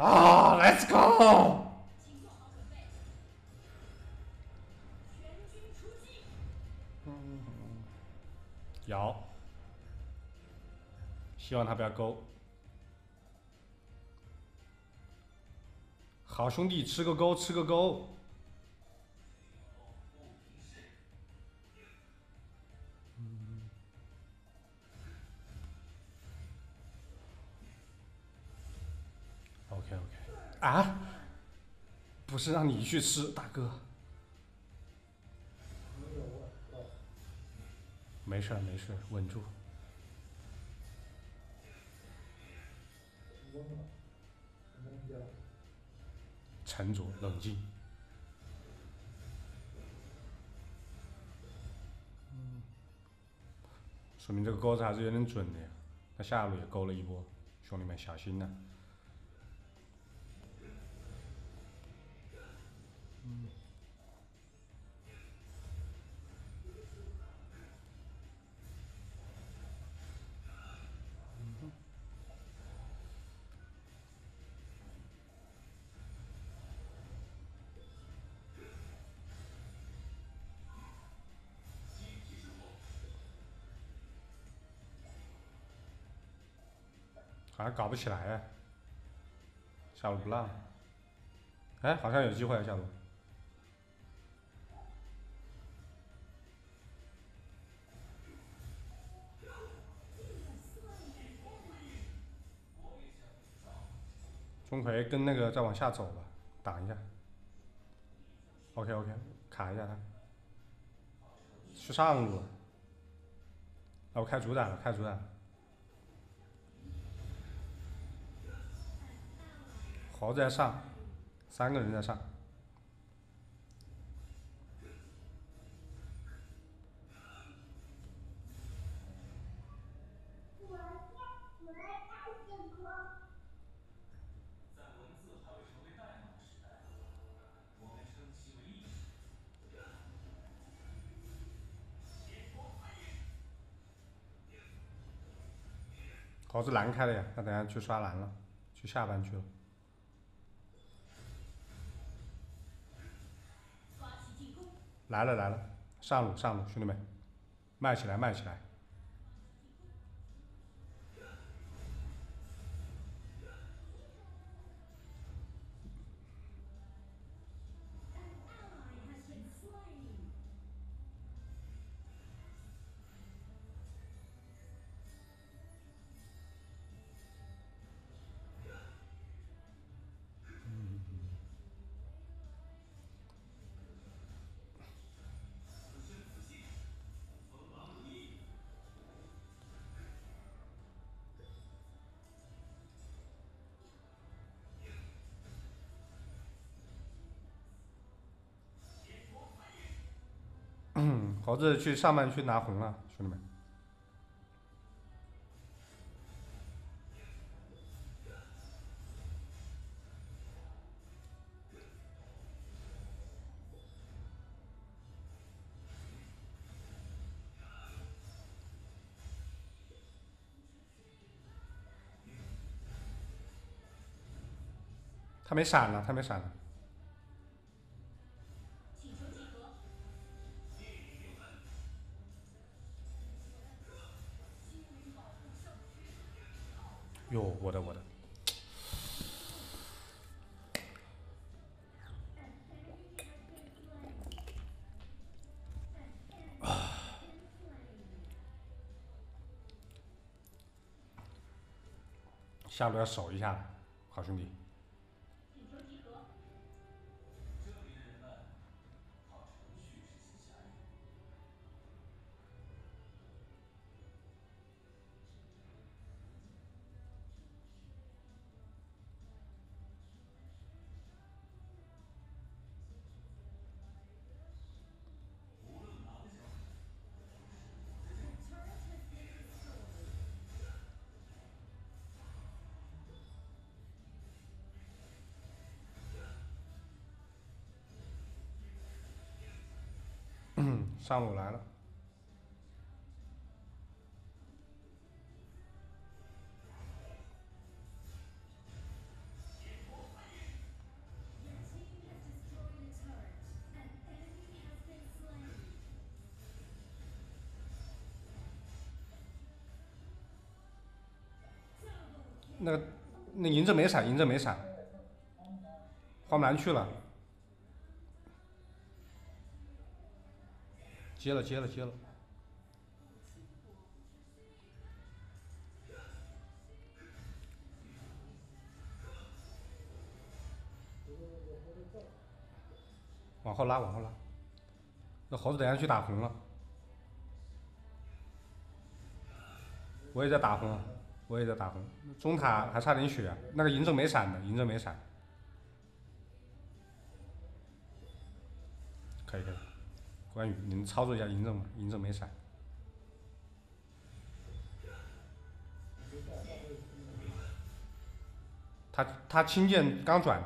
啊，Let's go！摇，希望他不要勾。好兄弟，吃个勾，吃个勾。OK OK。啊，不是让你去吃，大哥。没事没事，稳住。沉着冷静。说明这个钩子还是有点准的呀。他下路也勾了一波，兄弟们小心呐、好像搞不起来哎，下路不让。哎，好像有机会啊，下路。钟馗跟那个再往下走吧，挡一下。OK OK，卡一下他。去上路。我开主打了，开主打了。猴子在上，3个人在上。猴子蓝开了呀，他等下去刷蓝了，去下班去了。来了来了，上路上路，兄弟们，卖起来卖起来！猴子去上半区拿红了，兄弟们。他没闪了，他没闪了。哟，我的我的！下路要守一下，好兄弟。上路来了。 那个那嬴政没闪，嬴政没闪，花木兰去了，接了接了接了，往后拉往后拉。那猴子等下去打红了，我也在打红啊，我也在打红。中塔还差点血啊，那个嬴政没闪的，嬴政没闪，可以可以。关羽，你们操作一下嬴政吧，嬴政没闪。他清剑刚转，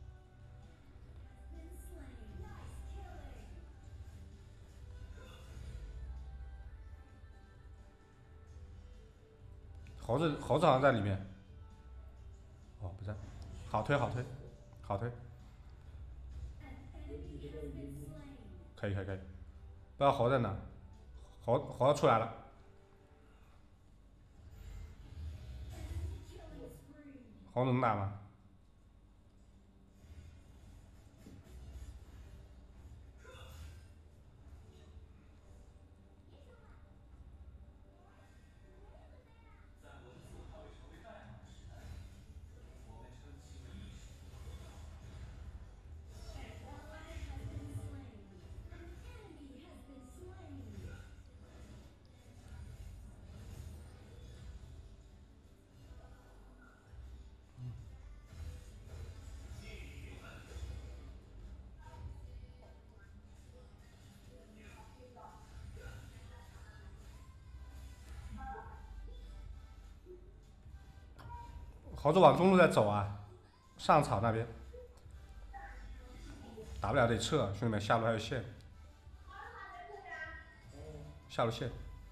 猴子好像在里面，哦不在，好推好推好推，可以可以可以，不知道猴在哪，猴出来了，猴能打吗？猴子往中路在走啊，上草那边打不了得撤，兄弟们下路还有线，下路线。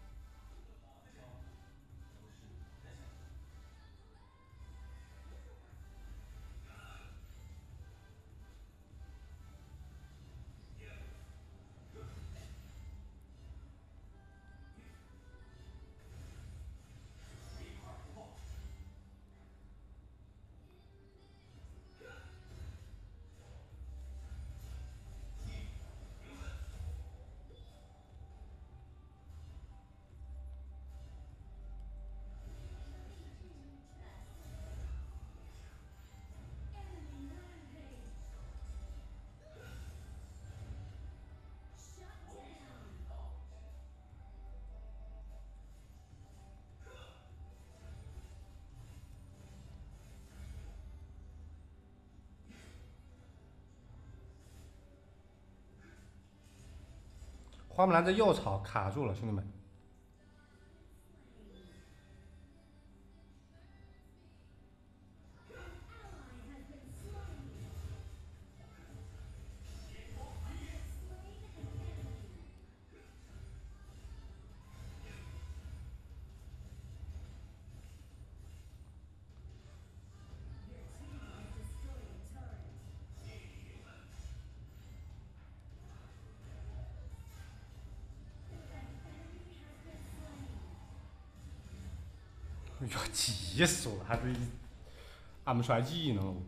花木兰在右草卡住了，兄弟们。哎呦，急死我了，还是按不出来技能。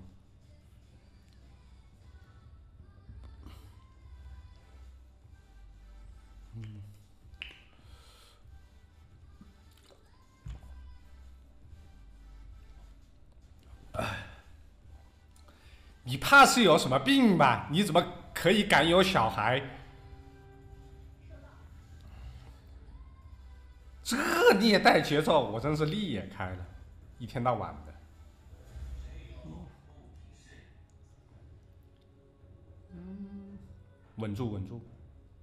你怕是有什么病吧？你怎么可以敢有小孩？这虐待节奏，我真是裂开了，一天到晚的。稳住，稳住。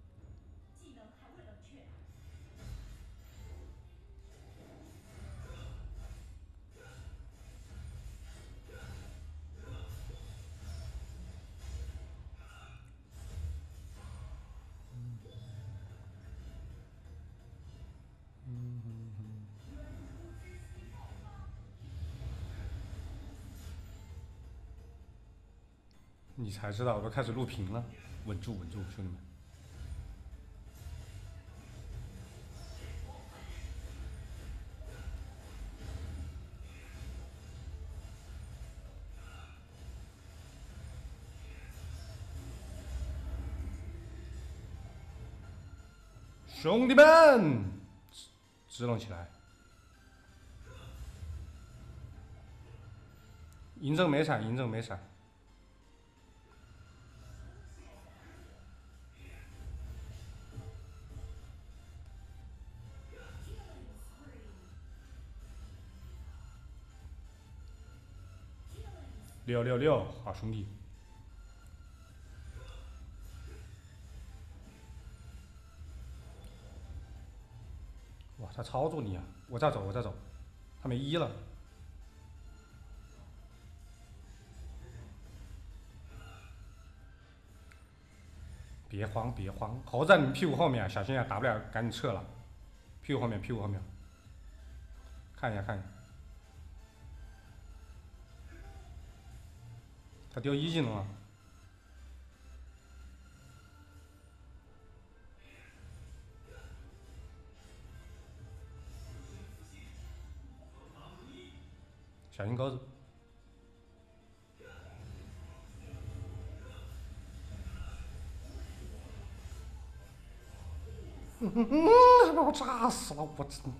你才知道，我都开始录屏了，稳住，稳住，兄弟们。 兄弟们，支棱起来！嬴政没闪，嬴政没闪。666，好兄弟！哇，他超住你啊！我再走，我再走，他没1了。别慌，别慌，猴子在你们屁股后面，小心啊，打不了赶紧撤了。屁股后面，屁股后面，看一下，看一下。他丢1技能了。小心钩子。把我炸死了！我操！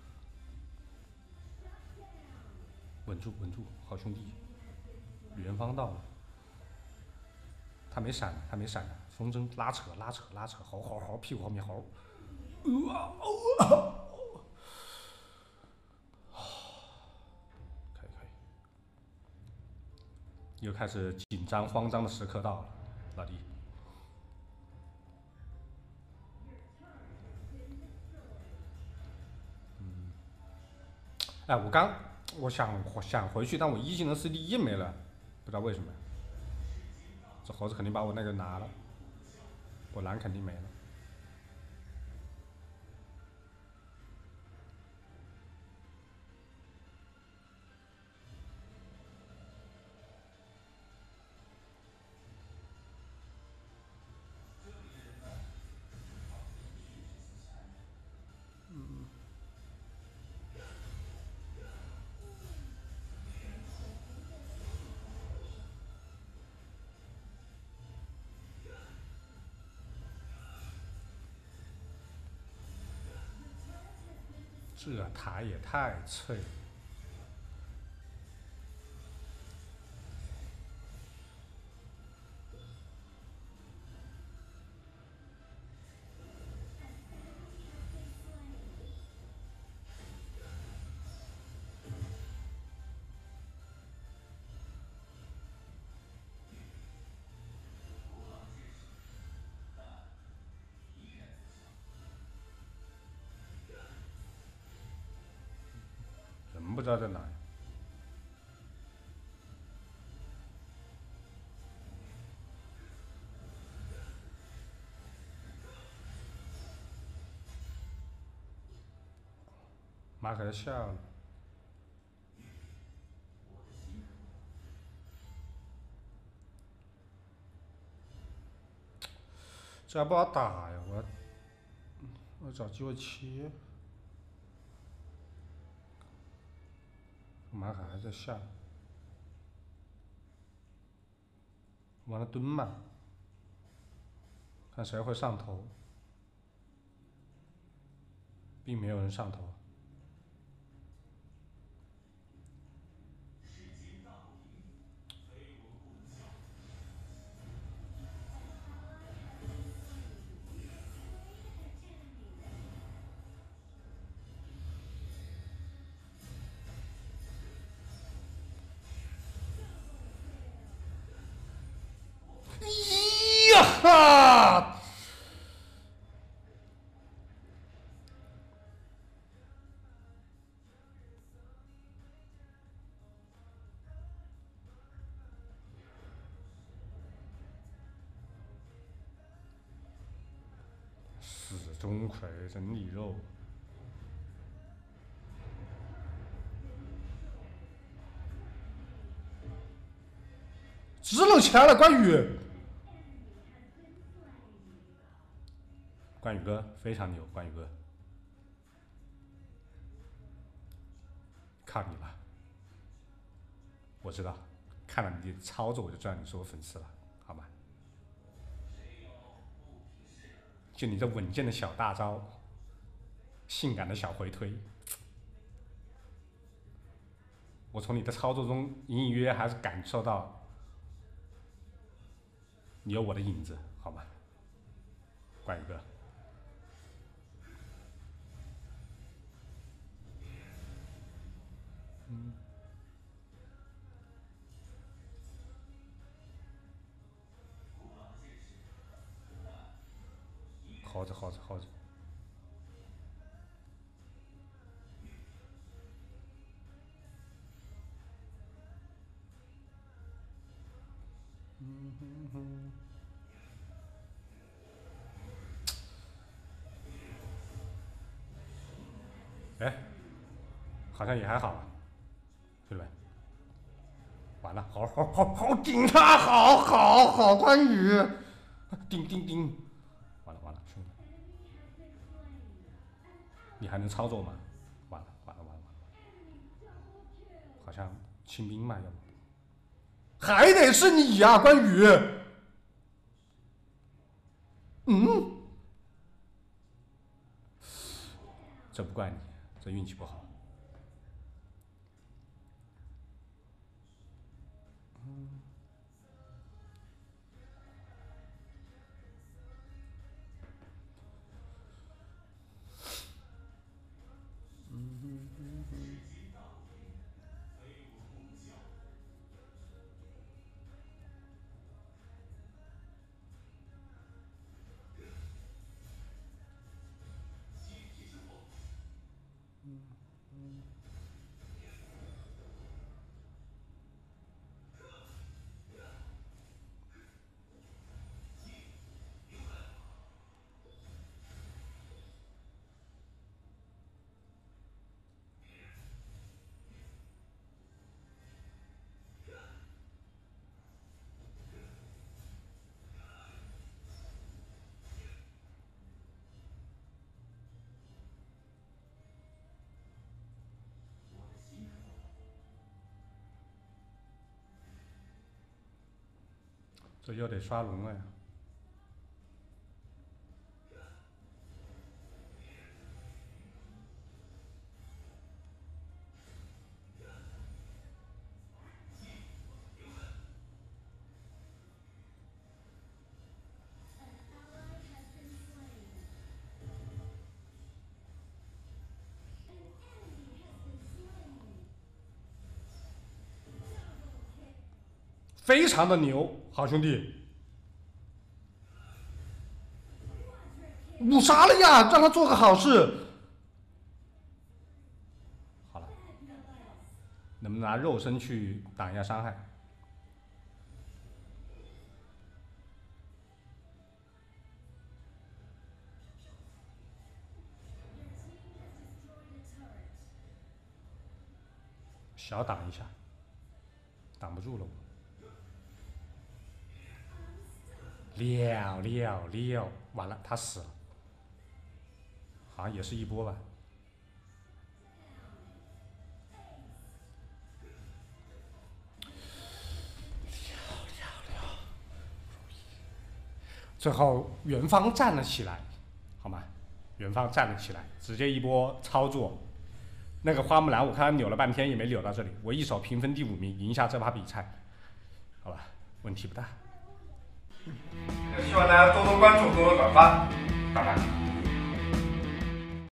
稳住，稳住，好兄弟！元芳到了，他没闪，他没闪，风筝拉扯，拉扯，拉扯，猴，屁股后面猴。可以，可以。又开始紧张、慌张的时刻到了，老弟。哎，我想回去，但我1技能CD1没了，不知道为什么。这猴子肯定把我那个拿了，我蓝肯定没了。这塔也太脆了。人不知道在哪。马可要笑了。这还不好打呀！我找机会切。马卡还在下，往那蹲嘛，看谁会上头，并没有人上头。呀哈！死钟馗真里肉。支棱起来了，关羽！关羽哥非常牛，关羽哥，靠你了！我知道，看了你的操作，我就知道你是我粉丝了，好吗？ 就你这稳健的小大招，性感的小回推，我从你的操作中隐隐约约还是感受到你有我的影子，好吗？关宇哥。好着。哎，好像也还好啊，兄弟们。完了，好顶他，好关羽，叮，完了，兄弟，你还能操作吗？完了，好像清兵嘛，要不还得是你呀，关羽。这不怪你，这运气不好。这又得刷龙了呀！非常的牛，好兄弟，五杀了呀，让他做个好事。好了，能不能拿肉身去挡一下伤害？小挡一下，挡不住了我。撂，完了，他死了，好像也是一波吧。最后元芳站了起来，好吗？元芳站了起来，直接一波操作。那个花木兰，我看他扭了半天也没扭到这里，我一手评分第5名，赢下这把比赛，好吧，问题不大。 希望大家多多关注，多多转发，拜拜。